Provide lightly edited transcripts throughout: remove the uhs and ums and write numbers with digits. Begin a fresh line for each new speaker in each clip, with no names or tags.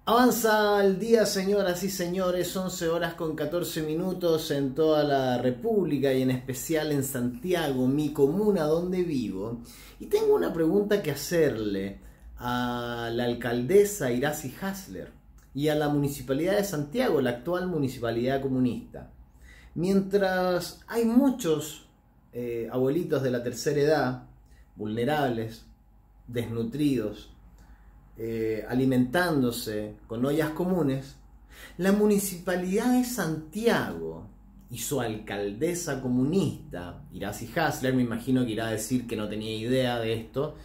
Avanza el día, señoras y señores, 11 horas con 14 minutos en toda la República y en especial en Santiago, mi comuna donde vivo. Y tengo una pregunta que hacerle a la alcaldesa Iracy Hasler y a la Municipalidad de Santiago, la actual municipalidad comunista. Mientras hay muchos abuelitos de la tercera edad, vulnerables, desnutridos, alimentándose con ollas comunes, la Municipalidad de Santiago y su alcaldesa comunista, Iracy Hasler, me imagino que irá a decir que no tenía idea de esto,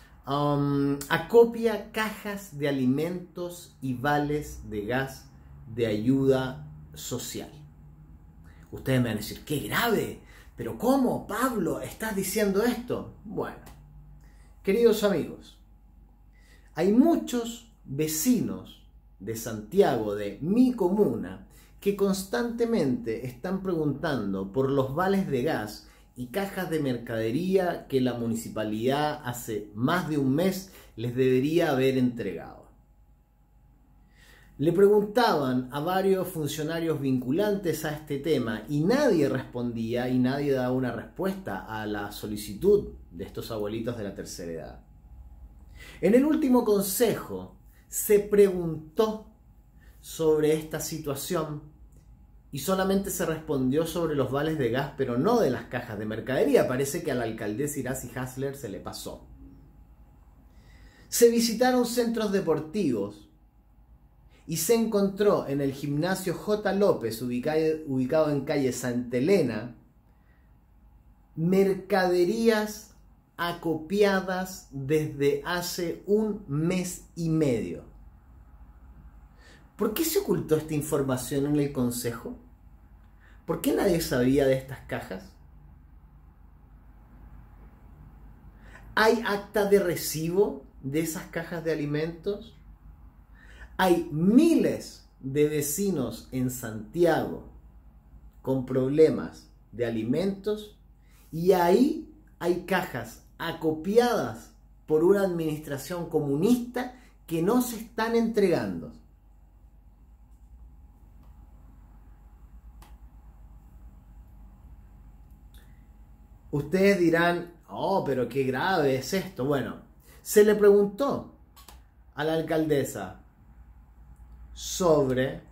acopia cajas de alimentos y vales de gas de ayuda social. Ustedes me van a decir, ¡qué grave! ¿Pero cómo, Pablo, estás diciendo esto? Bueno, queridos amigos, hay muchos vecinos de Santiago, de mi comuna, que constantemente están preguntando por los vales de gas y cajas de mercadería que la municipalidad hace más de un mes les debería haber entregado. Le preguntaban a varios funcionarios vinculantes a este tema y nadie respondía y nadie daba una respuesta a la solicitud de estos abuelitos de la tercera edad. En el último consejo se preguntó sobre esta situación y solamente se respondió sobre los vales de gas, pero no de las cajas de mercadería. Parece que a la alcaldesa Iracy Hasler se le pasó. Se visitaron centros deportivos y se encontró en el gimnasio J. López, ubicado en calle Santa Elena, mercaderías acopiadas desde hace un mes y medio. ¿Por qué se ocultó esta información en el consejo? ¿Por qué nadie sabía de estas cajas? ¿Hay acta de recibo de esas cajas de alimentos? Hay miles de vecinos en Santiago con problemas de alimentos y ahí hay cajas acopiadas por una administración comunista que no se están entregando. Ustedes dirán, oh, pero qué grave es esto. Bueno, se le preguntó a la alcaldesa sobre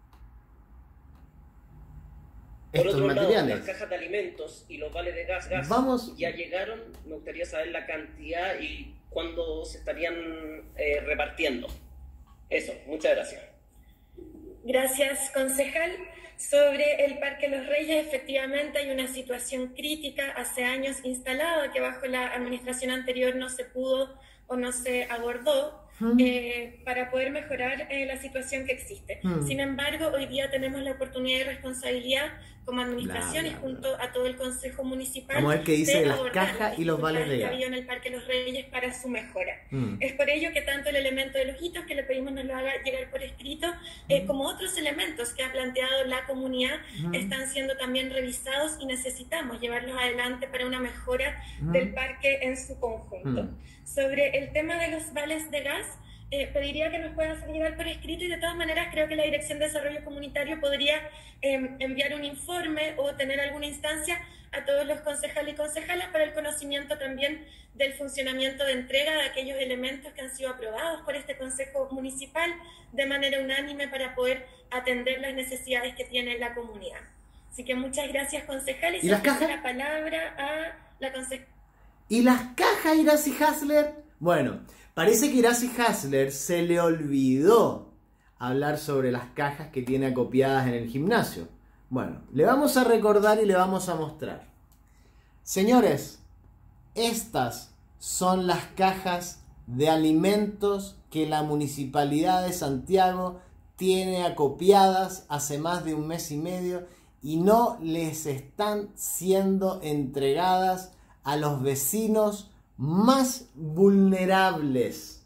por
estos
otro
materiales.
lado, las cajas de alimentos y los vales de gas ya llegaron. Me gustaría saber la cantidad y cuándo se estarían repartiendo. Eso, muchas gracias.
Gracias, concejal. Sobre el Parque Los Reyes, efectivamente hay una situación crítica hace años instalada que bajo la administración anterior no se pudo o no se abordó para poder mejorar la situación que existe. Sin embargo, hoy día tenemos la oportunidad y responsabilidad como administración y junto a todo el Consejo Municipal.
Vamos a ver qué dice de las cajas y los vales de gas
que había en el Parque Los Reyes para su mejora. Es por ello que tanto el elemento de los hitos, que le pedimos nos lo haga llegar por escrito, como otros elementos que ha planteado la comunidad, están siendo también revisados y necesitamos llevarlos adelante para una mejora del parque en su conjunto. Sobre el tema de los vales de gas, pediría que nos puedan hacer llegar por escrito y de todas maneras creo que la Dirección de Desarrollo Comunitario podría enviar un informe o tener alguna instancia a todos los concejales y concejalas para el conocimiento también del funcionamiento de entrega de aquellos elementos que han sido aprobados por este Consejo Municipal de manera unánime para poder atender las necesidades que tiene la comunidad. Así que muchas gracias, concejales.
¿Y las cajas?
La palabra a la concejala.
¿Y las cajas, Iracy Hasler? Bueno, parece que Iracy Hasler se le olvidó hablar sobre las cajas que tiene acopiadas en el gimnasio. Bueno, le vamos a recordar y le vamos a mostrar. Señores, estas son las cajas de alimentos que la Municipalidad de Santiago tiene acopiadas hace más de un mes y medio y no les están siendo entregadas a los vecinos más vulnerables.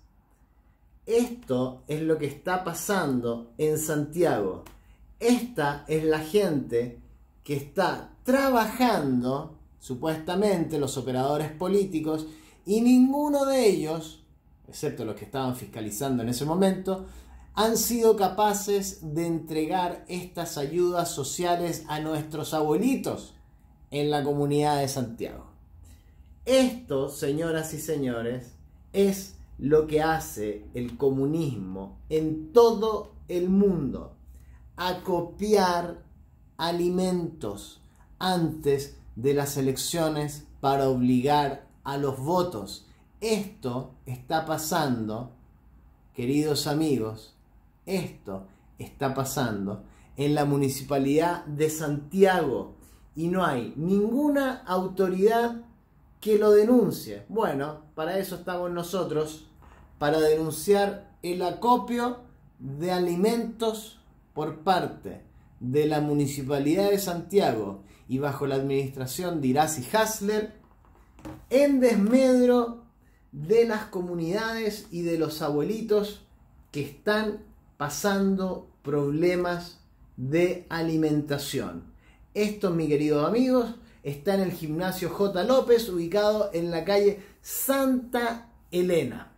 Esto es lo que está pasando en Santiago. Esta es la gente que está trabajando, supuestamente los operadores políticos, y ninguno de ellos, excepto los que estaban fiscalizando en ese momento, han sido capaces de entregar estas ayudas sociales a nuestros abuelitos en la comunidad de Santiago. Esto, señoras y señores, es lo que hace el comunismo en todo el mundo: acopiar alimentos antes de las elecciones para obligar a los votos. Esto está pasando, queridos amigos, esto está pasando en la Municipalidad de Santiago y no hay ninguna autoridad que lo denuncie. Bueno, para eso estamos nosotros, para denunciar el acopio de alimentos por parte de la Municipalidad de Santiago y bajo la administración de Iracy Hasler, en desmedro de las comunidades y de los abuelitos que están pasando problemas de alimentación. Esto, mis queridos amigos, está en el gimnasio J. López, ubicado en la calle Santa Elena.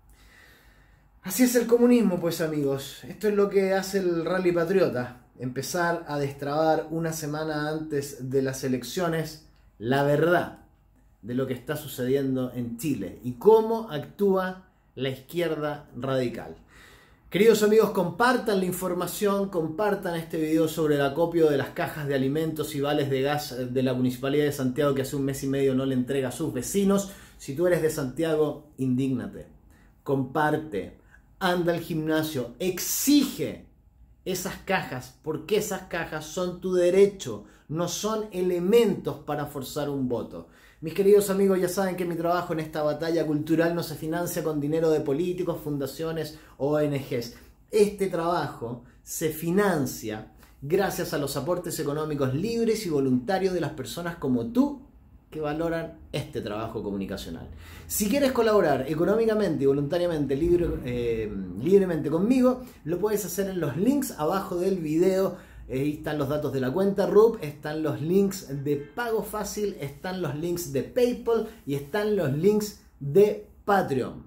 Así es el comunismo, pues, amigos. Esto es lo que hace el Rally Patriota: empezar a destrabar una semana antes de las elecciones la verdad de lo que está sucediendo en Chile y cómo actúa la izquierda radical. Queridos amigos, compartan la información, compartan este video sobre el acopio de las cajas de alimentos y vales de gas de la Municipalidad de Santiago, que hace un mes y medio no le entrega a sus vecinos. Si tú eres de Santiago, indígnate, comparte, anda al gimnasio, exige esas cajas, porque esas cajas son tu derecho, no son elementos para forzar un voto. Mis queridos amigos, ya saben que mi trabajo en esta batalla cultural no se financia con dinero de políticos, fundaciones o ONGs. Este trabajo se financia gracias a los aportes económicos libres y voluntarios de las personas como tú que valoran este trabajo comunicacional. Si quieres colaborar económicamente y voluntariamente libremente conmigo, lo puedes hacer en los links abajo del video. Ahí están los datos de la cuenta RUP, están los links de Pago Fácil, están los links de PayPal y están los links de Patreon.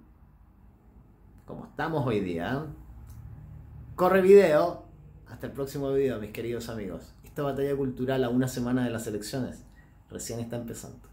Como estamos hoy día. Corre video. Hasta el próximo video, mis queridos amigos. Esta batalla cultural a una semana de las elecciones recién está empezando.